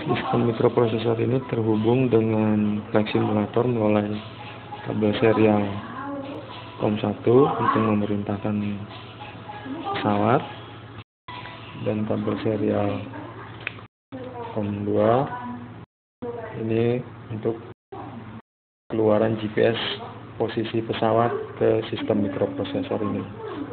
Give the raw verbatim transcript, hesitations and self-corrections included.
Sistem mikroprosesor ini terhubung dengan flight simulator melalui kabel serial COM satu untuk memerintahkan pesawat, dan kabel serial COM dua ini untuk keluaran G P S posisi pesawat ke sistem mikroprosesor ini.